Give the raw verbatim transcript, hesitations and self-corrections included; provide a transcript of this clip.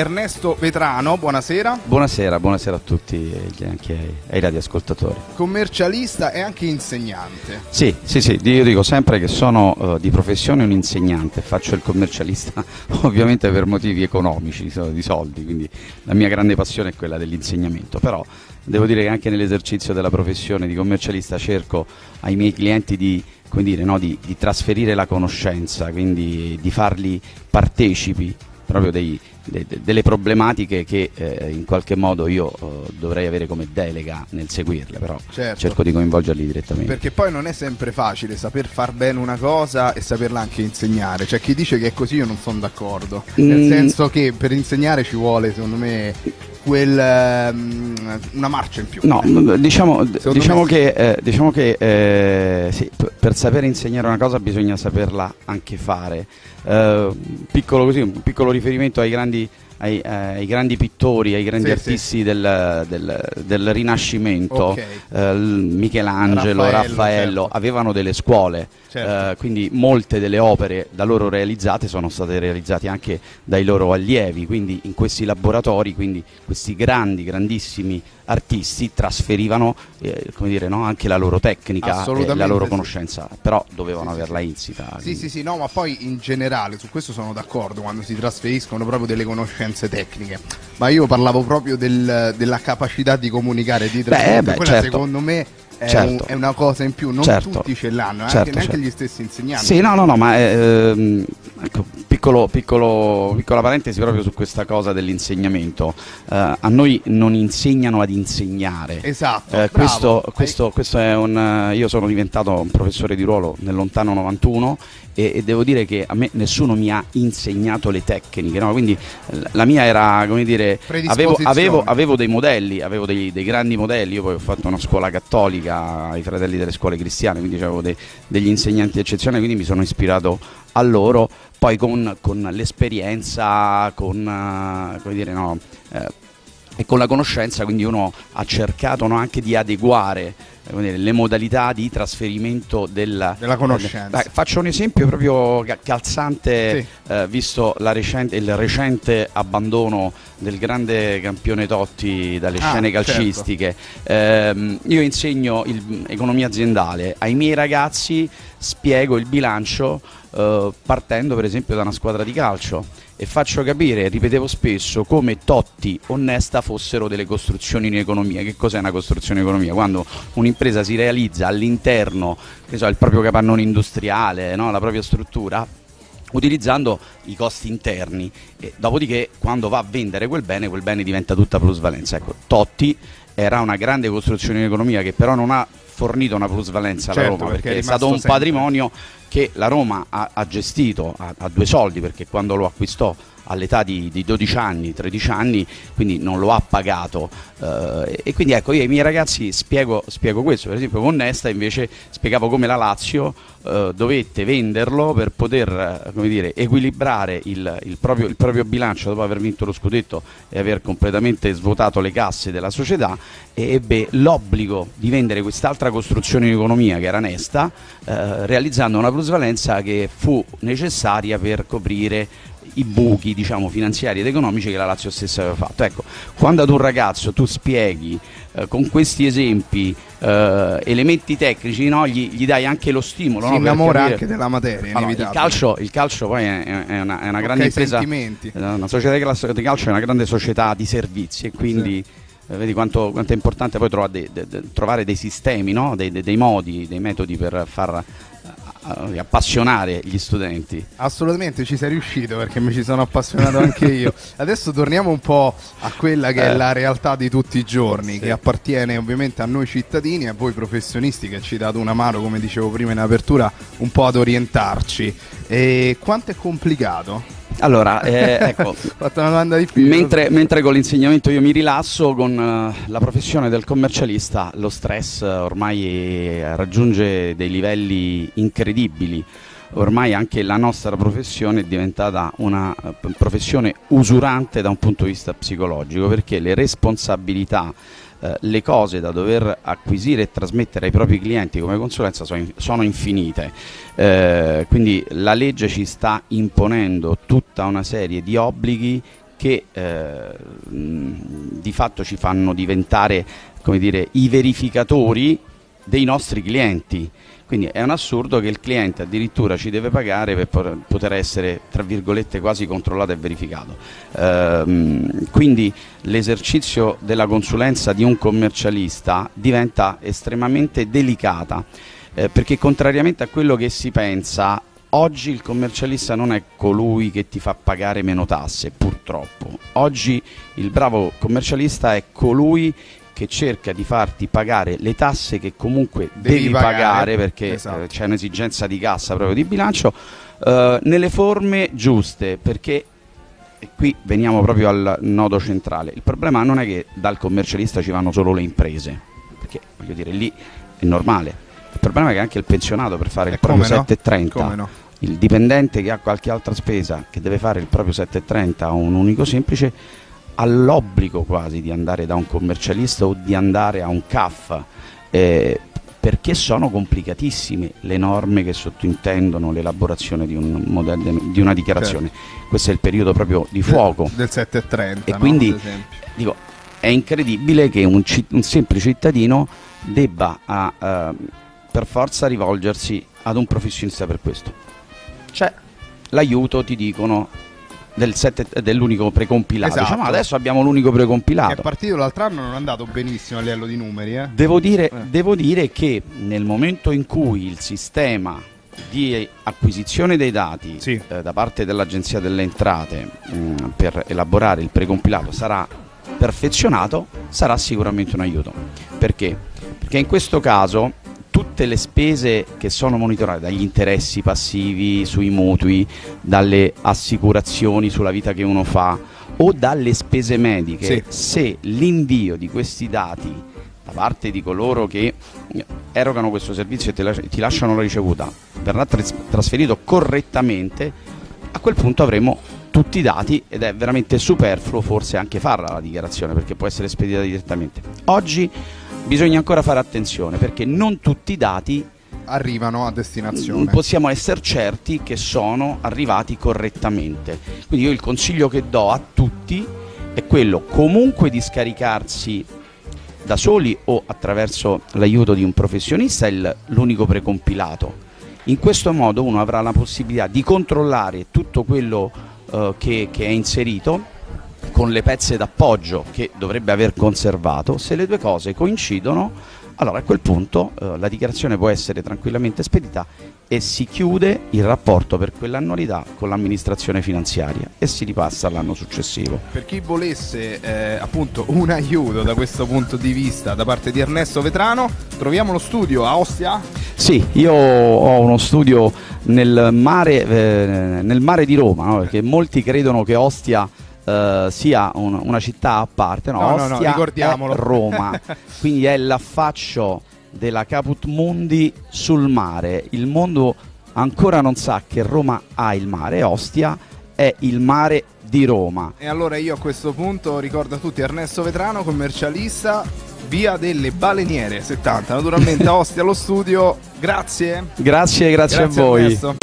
Ernesto Vetrano, buonasera. Buonasera, buonasera a tutti e anche ai, ai radioascoltatori. Commercialista e anche insegnante. Sì, sì, sì, io dico sempre che sono uh, di professione un insegnante, faccio il commercialista ovviamente per motivi economici, di soldi, quindi la mia grande passione è quella dell'insegnamento, però devo dire che anche nell'esercizio della professione di commercialista cerco ai miei clienti di, come dire, no, di, di trasferire la conoscenza, quindi di farli partecipi proprio dei, de, de, delle problematiche che eh, in qualche modo io eh, dovrei avere come delega nel seguirle, però certo, cerco di coinvolgerli direttamente. Perché poi non è sempre facile saper far bene una cosa e saperla anche insegnare. C'è chi dice che è così, io non sono d'accordo, mm. nel senso che per insegnare ci vuole, secondo me, quel um, una marcia in più. No, diciamo, diciamo, che, eh, diciamo che eh, sì, per saper insegnare una cosa bisogna saperla anche fare. Uh, piccolo così, un piccolo riferimento ai grandi, ai, eh, ai grandi pittori, ai grandi sì, artisti sì. Del, del, del Rinascimento, okay. uh, Michelangelo, Raffaello, Raffaello certo. avevano delle scuole, certo. uh, quindi molte delle opere da loro realizzate sono state realizzate anche dai loro allievi, quindi in questi laboratori, quindi questi grandi, grandissimi artisti trasferivano eh, come dire, no, anche la loro tecnica e la loro conoscenza, sì. però dovevano sì, averla sì. insita. Sì, sì, sì, no, ma poi in generale su questo sono d'accordo, quando si trasferiscono proprio delle conoscenze tecniche, ma io parlavo proprio del, della capacità di comunicare, di trasmettere, beh, beh, quella certo. secondo me è, certo. un, è una cosa in più, non certo. tutti ce l'hanno, certo, anche, neanche certo. gli stessi insegnanti. Sì, no, no, no, ma ehm, ecco, piccolo, piccolo, piccola parentesi proprio su questa cosa dell'insegnamento. Uh, a noi non insegnano ad insegnare. Esatto. Uh, questo, questo, questo è un. Io sono diventato un professore di ruolo nel lontano novantuno e, e devo dire che a me nessuno mi ha insegnato le tecniche, no? Quindi la mia era, come dire, avevo, avevo, avevo dei modelli, avevo dei, dei grandi modelli. Io poi ho fatto una scuola cattolica ai fratelli delle scuole cristiane, quindi avevo dei, degli insegnanti eccezionali, quindi mi sono ispirato a loro. Poi con, con l'esperienza, con, uh, come dire, no, eh, e con la conoscenza, quindi uno ha cercato, no, anche di adeguare eh, dire, le modalità di trasferimento della, della conoscenza. Eh, faccio un esempio proprio calzante, sì. eh, visto la recente, il recente abbandono del grande campione Totti dalle ah, scene calcistiche. Certo. Eh, io insegno il, economia aziendale ai miei ragazzi, spiego il bilancio Uh, partendo per esempio da una squadra di calcio e faccio capire, ripetevo spesso, come Totti, Onesta fossero delle costruzioni in economia. Che cos'è una costruzione in economia? Quando un'impresa si realizza all'interno, che so, il proprio capannone industriale, no? La propria struttura, utilizzando i costi interni, e dopodiché quando va a vendere quel bene, quel bene diventa tutta plusvalenza. Ecco, Totti era una grande costruzione in economia che però non ha fornito una plusvalenza alla certo, Roma, perché perché è, è stato un sempre. patrimonio che la Roma ha, ha gestito a, a due soldi, perché quando lo acquistò all'età di, di dodici anni, tredici anni, quindi non lo ha pagato, eh, e quindi ecco, io ai miei ragazzi spiego, spiego questo. Per esempio con Nesta invece spiegavo come la Lazio eh, dovette venderlo per poter eh, come dire, equilibrare il, il, proprio, il proprio bilancio dopo aver vinto lo scudetto e aver completamente svuotato le casse della società, e ebbe l'obbligo di vendere quest'altra costruzione in economia che era Nesta, eh, realizzando una plusvalenza che fu necessaria per coprire i buchi, diciamo, finanziari ed economici che la Lazio stessa aveva fatto. Ecco, quando ad un ragazzo tu spieghi eh, con questi esempi eh, elementi tecnici, no, gli, gli dai anche lo stimolo, si no, innamora capire... anche della materia. Allora, il, calcio, il calcio poi è, è una, è una grande impresa, sentimenti. Una società di calcio è una grande società di servizi, e quindi sì. eh, vedi quanto, quanto è importante poi trovare dei, de, de, trovare dei sistemi, no? dei, de, dei modi, dei metodi per far appassionare gli studenti. Assolutamente ci sei riuscito, perché mi ci sono appassionato anche io. Adesso torniamo un po' a quella che eh. è la realtà di tutti i giorni, sì. che appartiene ovviamente a noi cittadini e a voi professionisti che ci date una mano, come dicevo prima in apertura, un po' ad orientarci. E quanto è complicato? Allora, eh, ecco, fatto una domanda difficile. Mentre, mentre con l'insegnamento io mi rilasso, con uh, la professione del commercialista lo stress uh, ormai raggiunge dei livelli incredibili. Ormai anche la nostra professione è diventata una uh, professione usurante da un punto di vista psicologico, perché le responsabilità, Uh, le cose da dover acquisire e trasmettere ai propri clienti come consulenza sono, in, sono infinite, uh, quindi la legge ci sta imponendo tutta una serie di obblighi che eh, di fatto ci fanno diventare, come dire, i verificatori dei nostri clienti. Quindi è un assurdo che il cliente addirittura ci deve pagare per poter essere, tra virgolette, quasi controllato e verificato. Ehm, quindi l'esercizio della consulenza di un commercialista diventa estremamente delicata, eh, perché contrariamente a quello che si pensa, oggi il commercialista non è colui che ti fa pagare meno tasse, purtroppo. Oggi il bravo commercialista è colui che cerca di farti pagare le tasse che comunque devi, devi pagare, pagare perché esatto. eh, c'è un'esigenza di cassa proprio di bilancio, eh, nelle forme giuste, perché e qui veniamo proprio al nodo centrale. Il problema non è che dal commercialista ci vanno solo le imprese, perché voglio dire lì è normale. Il problema è che anche il pensionato per fare e il proprio no? sette e trenta, no? Il dipendente che ha qualche altra spesa che deve fare il proprio sette e trenta o un unico semplice, ha l'obbligo quasi di andare da un commercialista o di andare a un C A F, eh, perché sono complicatissime le norme che sottintendono l'elaborazione di, un modello, di una dichiarazione. Certo. Questo è il periodo proprio di fuoco del, del sette e trenta, e no? Quindi dico, è incredibile che un, un semplice cittadino debba a, uh, per forza rivolgersi ad un professionista per questo. C'è l'aiuto, ti dicono, del dell'unico precompilato. Esatto. Diciamo, adesso abbiamo l'unico precompilato. Che è partito l'altro anno, non è andato benissimo a livello di numeri. Eh? Devo dire, eh. devo dire che nel momento in cui il sistema di acquisizione dei dati sì. eh, da parte dell'Agenzia delle Entrate mh, per elaborare il precompilato sarà perfezionato, sarà sicuramente un aiuto. Perché? Perché in questo caso tutte le spese che sono monitorate, dagli interessi passivi sui mutui, dalle assicurazioni sulla vita che uno fa o dalle spese mediche, sì. se l'invio di questi dati da parte di coloro che erogano questo servizio e ti, lasci- ti lasciano la ricevuta verrà tras- trasferito correttamente, a quel punto avremo tutti i dati ed è veramente superfluo forse anche farla la dichiarazione, perché può essere spedita direttamente. Oggi bisogna ancora fare attenzione, perché non tutti i dati arrivano a destinazione. Possiamo essere certi che sono arrivati correttamente. Quindi io il consiglio che do a tutti è quello comunque di scaricarsi da soli o attraverso l'aiuto di un professionista il, l'unico precompilato. In questo modo uno avrà la possibilità di controllare tutto quello uh, che, che è inserito, con le pezze d'appoggio che dovrebbe aver conservato. Se le due cose coincidono, allora a quel punto eh, la dichiarazione può essere tranquillamente spedita e si chiude il rapporto per quell'annualità con l'amministrazione finanziaria e si ripassa all'anno successivo. Per chi volesse eh, appunto un aiuto da questo punto di vista da parte di Ernesto Vetrano, troviamo lo studio a Ostia? Sì, io ho uno studio nel mare, eh, nel mare di Roma, no? Perché molti credono che Ostia Uh, sia un, una città a parte, no, no, Ostia no, no, ricordiamolo. È Roma, quindi è l'affaccio della Caput Mundi sul mare. Il mondo ancora non sa che Roma ha il mare, Ostia è il mare di Roma. E allora io a questo punto ricordo a tutti Ernesto Vetrano, commercialista, via delle Baleniere settanta, naturalmente a Ostia allo studio. Grazie. Grazie, grazie, grazie a voi. Ernesto.